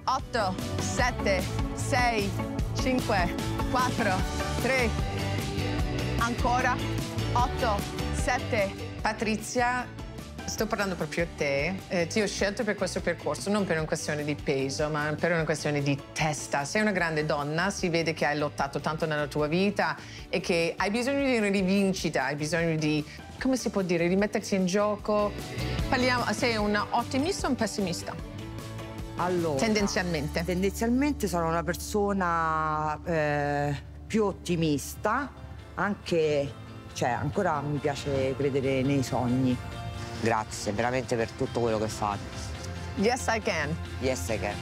8, 7, 6, 5, 4, 3. Ancora. 8, 7. Patrizia, sto parlando proprio a te. Ti ho scelto per questo percorso, non per una questione di peso, ma per una questione di testa. Sei una grande donna, si vede che hai lottato tanto nella tua vita e che hai bisogno di una rivincita, hai bisogno di, come si può dire, di mettersi in gioco. Sei un ottimista o un pessimista? Allora, tendenzialmente sono una persona più ottimista, anche, cioè, ancora mi piace credere nei sogni. Grazie veramente per tutto quello che fate. Yes, I can. Yes, I can.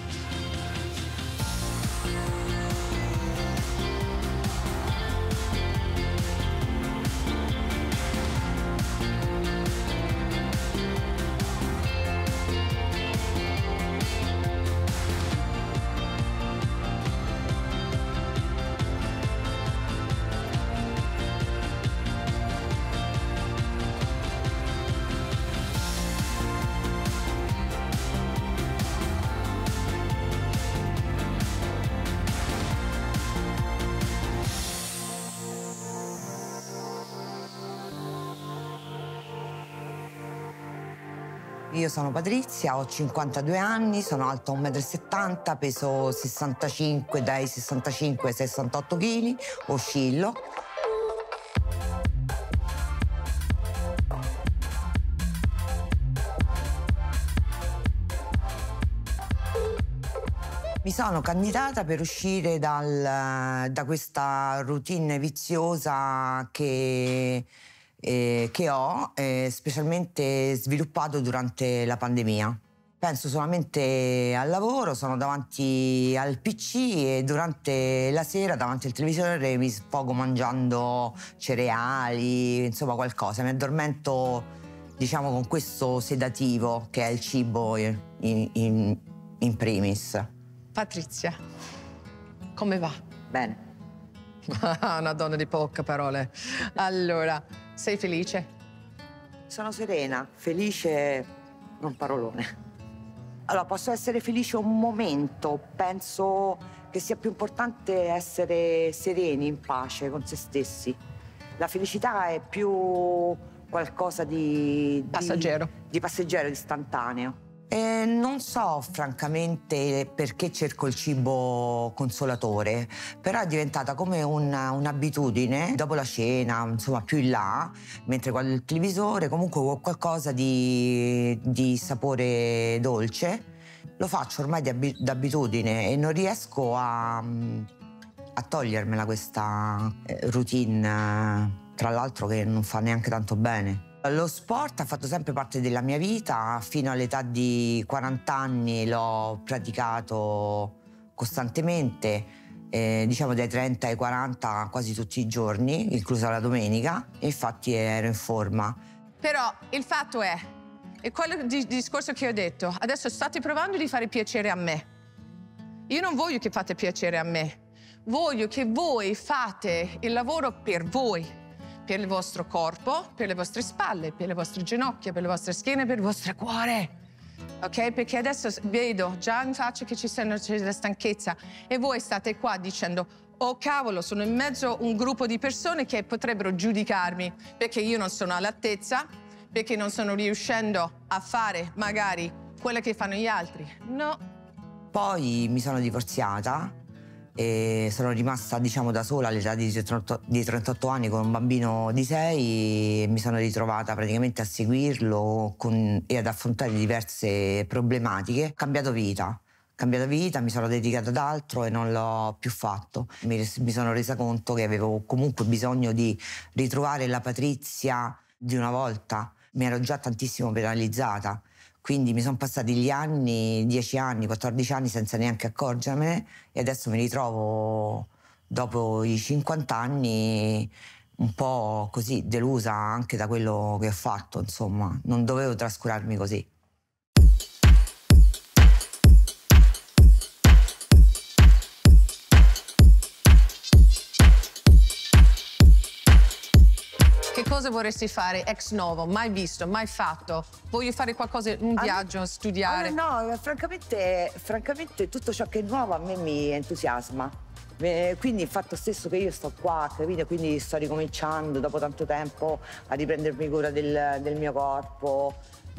Io sono Patrizia, ho 52 anni, sono alta 1,70 m, peso 65, dai 65 ai 68 kg, oscillo. Mi sono candidata per uscire da questa routine viziosa che ho specialmente sviluppato durante la pandemia. Penso solamente al lavoro, sono davanti al PC e durante la sera davanti al televisore mi sfogo mangiando cereali, insomma qualcosa. Mi addormento, diciamo, con questo sedativo che è il cibo in primis. Patrizia, come va? Bene. Una donna di poche parole. Allora, sei felice? Sono serena, felice, non parolone. Allora, posso essere felice un momento, penso che sia più importante essere sereni, in pace con se stessi. La felicità è più qualcosa di passeggero. Di passeggero, istantaneo. E non so francamente perché cerco il cibo consolatore, però è diventata come un'abitudine. Dopo la cena, insomma più in là, mentre guardo il televisore, comunque ho qualcosa di sapore dolce. Lo faccio ormai d'abitudine e non riesco a togliermela questa routine, tra l'altro che non fa neanche tanto bene. Lo sport ha fatto sempre parte della mia vita, fino all'età di 40 anni l'ho praticato costantemente, diciamo dai 30 ai 40 quasi tutti i giorni, inclusa la domenica, e infatti ero in forma. Però il fatto è quello discorso che ho detto, adesso state provando di fare piacere a me. Io non voglio che fate piacere a me, voglio che voi fate il lavoro per voi. Per il vostro corpo, per le vostre spalle, per le vostre ginocchia, per le vostre schiene, per il vostro cuore. Ok? Perché adesso vedo già in faccia che c'è la stanchezza e voi state qua dicendo oh cavolo, sono in mezzo a un gruppo di persone che potrebbero giudicarmi perché io non sono all'altezza, perché non sono riuscendo a fare magari quello che fanno gli altri. No. Poi mi sono divorziata. E sono rimasta, diciamo, da sola all'età di 38 anni con un bambino di 6 e mi sono ritrovata praticamente a seguirlo e ad affrontare diverse problematiche. Ho cambiato vita, mi sono dedicata ad altro e non l'ho più fatto. Mi sono resa conto che avevo comunque bisogno di ritrovare la Patrizia di una volta. Mi ero già tantissimo penalizzata. Quindi mi sono passati gli anni, 10 anni, 14 anni senza neanche accorgermene e adesso mi ritrovo, dopo i 50 anni, un po' così, delusa anche da quello che ho fatto, insomma. Non dovevo trascurarmi così. Che cosa cosa vorresti fare ex novo, mai visto, mai fatto? Voglio fare qualcosa, un viaggio, studiare. No, francamente tutto ciò che è nuovo a me mi entusiasma. Quindi il fatto stesso che io sto qua, capito? Quindi sto ricominciando dopo tanto tempo a riprendermi cura del mio corpo.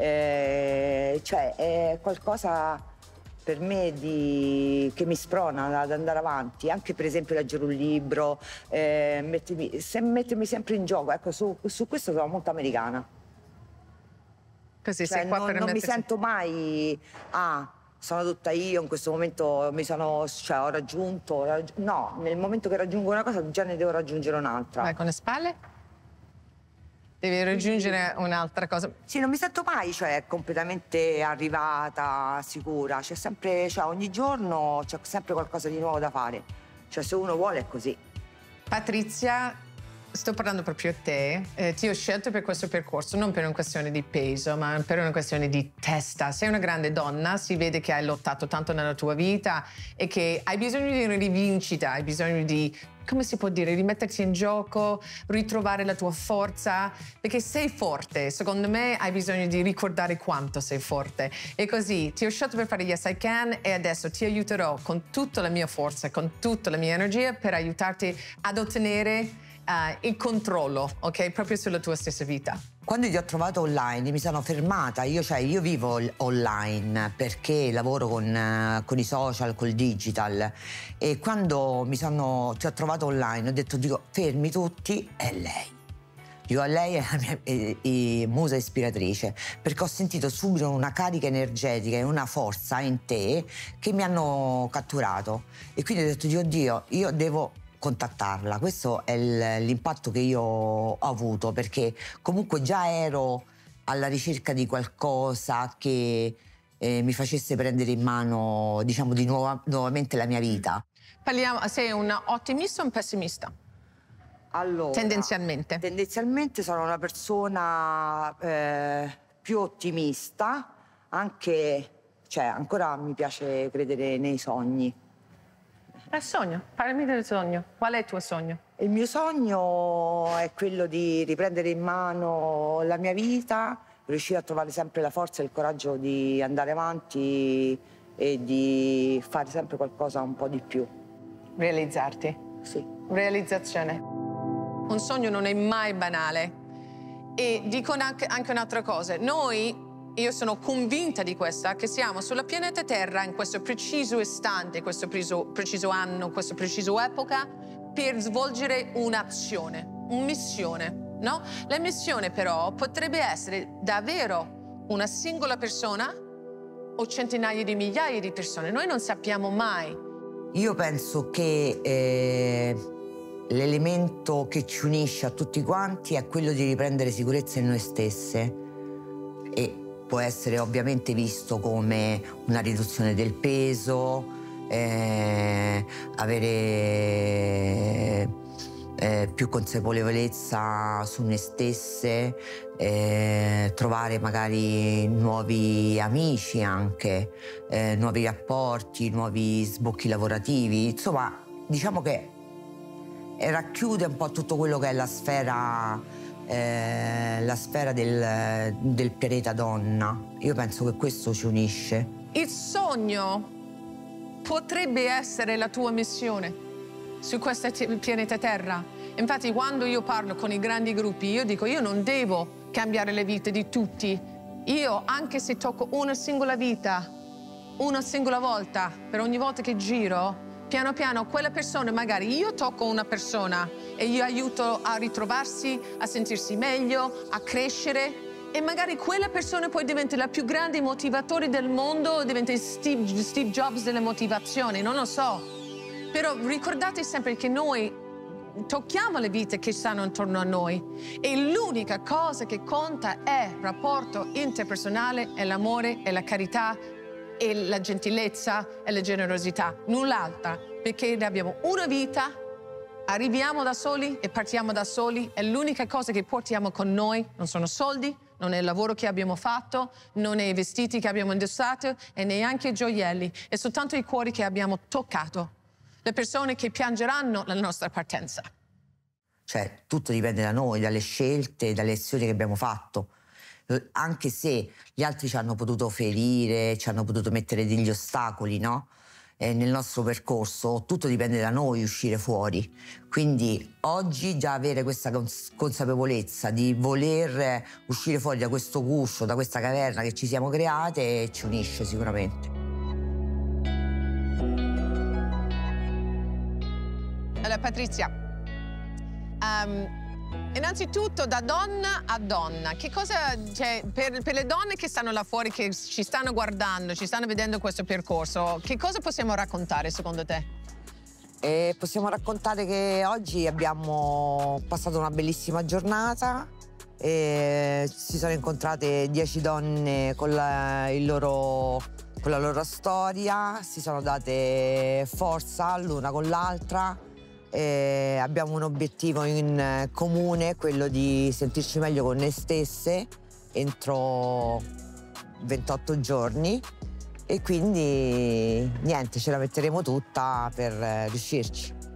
Cioè è qualcosa per me che mi sprona ad andare avanti, anche per esempio leggere un libro, mettermi sempre in gioco. Ecco, su questo sono molto americana. Così Cioè, sei qua per non mi sento mai, sono tutta io, in questo momento ho raggiunto. No, nel momento che raggiungo una cosa già ne devo raggiungere un'altra. Vai con le spalle. Devi raggiungere un'altra cosa. Sì, non mi sento mai, cioè, completamente arrivata, sicura. C'è sempre, cioè, ogni giorno c'è sempre qualcosa di nuovo da fare. Cioè, se uno vuole è così. Patrizia, sto parlando proprio a te. Ti ho scelto per questo percorso, non per una questione di peso, ma per una questione di testa. Sei una grande donna, si vede che hai lottato tanto nella tua vita e che hai bisogno di una rivincita, hai bisogno di, come si può dire, rimetterti in gioco, ritrovare la tua forza, perché sei forte. Secondo me hai bisogno di ricordare quanto sei forte. E così ti ho scelto per fare Yes I Can e adesso ti aiuterò con tutta la mia forza, con tutta la mia energia per aiutarti ad ottenere il controllo, ok? Proprio sulla tua stessa vita. Quando ti ho trovato online mi sono fermata, io vivo online perché lavoro con i social, col digital, e quando ti ho trovato online ho detto, dico, fermi tutti, è lei. Dico, lei è la mia musa ispiratrice, perché ho sentito subito una carica energetica e una forza in te che mi hanno catturato, e quindi ho detto, Dio, io devo contattarla. Questo è l'impatto che io ho avuto, perché comunque già ero alla ricerca di qualcosa che mi facesse prendere in mano, diciamo, nuovamente la mia vita. Sei un ottimista o un pessimista? Allora, tendenzialmente sono una persona più ottimista, anche, cioè, ancora mi piace credere nei sogni. Il sogno, parlami del sogno. Qual è il tuo sogno? Il mio sogno è quello di riprendere in mano la mia vita, riuscire a trovare sempre la forza e il coraggio di andare avanti e di fare sempre qualcosa un po' di più. Realizzarti? Sì. Realizzazione. Un sogno non è mai banale. E dico anche un'altra cosa. Io sono convinta di questa, che siamo sulla pianeta Terra in questo preciso istante, questo preciso anno, questa precisa epoca, per svolgere un'azione, una missione, no? La missione però potrebbe essere davvero una singola persona o centinaia di migliaia di persone. Noi non sappiamo mai. Io penso che l'elemento che ci unisce a tutti quanti è quello di riprendere sicurezza in noi stesse, e può essere ovviamente visto come una riduzione del peso, avere più consapevolezza su noi stesse, trovare magari nuovi amici anche, nuovi rapporti, nuovi sbocchi lavorativi. Insomma, diciamo che racchiude un po' tutto quello che è la sfera del pianeta donna. Io penso che questo ci unisce. Il sogno potrebbe essere la tua missione su questo pianeta Terra. Infatti, quando io parlo con i grandi gruppi, io dico, io non devo cambiare le vite di tutti. Io, anche se tocco una singola vita, una singola volta, per ogni volta che giro, piano piano quella persona, magari io tocco una persona e io aiuto a ritrovarsi, a sentirsi meglio, a crescere, e magari quella persona poi diventa la più grande motivatore del mondo, diventa Steve Jobs delle motivazioni, non lo so. Però ricordate sempre che noi tocchiamo le vite che stanno intorno a noi, e l'unica cosa che conta è il rapporto interpersonale, è l'amore, è la carità, e la gentilezza e la generosità, null'altra, perché abbiamo una vita, arriviamo da soli e partiamo da soli, e l'unica cosa che portiamo con noi non sono soldi, non è il lavoro che abbiamo fatto, non è i vestiti che abbiamo indossato e neanche i gioielli, è soltanto i cuori che abbiamo toccato, le persone che piangeranno la nostra partenza. Cioè, tutto dipende da noi, dalle scelte, dalle azioni che abbiamo fatto. Anche se gli altri ci hanno potuto ferire, ci hanno potuto mettere degli ostacoli, no? Nel nostro percorso, tutto dipende da noi uscire fuori. Quindi oggi già avere questa consapevolezza di voler uscire fuori da questo guscio, da questa caverna che ci siamo create, ci unisce sicuramente. Allora, Patrizia, innanzitutto da donna a donna, che cosa, cioè, per le donne che stanno là fuori, che ci stanno guardando, ci stanno vedendo questo percorso, che cosa possiamo raccontare secondo te? Possiamo raccontare che oggi abbiamo passato una bellissima giornata, si sono incontrate 10 donne con la loro storia, si sono date forza l'una con l'altra. Abbiamo un obiettivo in comune, quello di sentirci meglio con noi stesse entro 28 giorni e quindi niente, ce la metteremo tutta per riuscirci.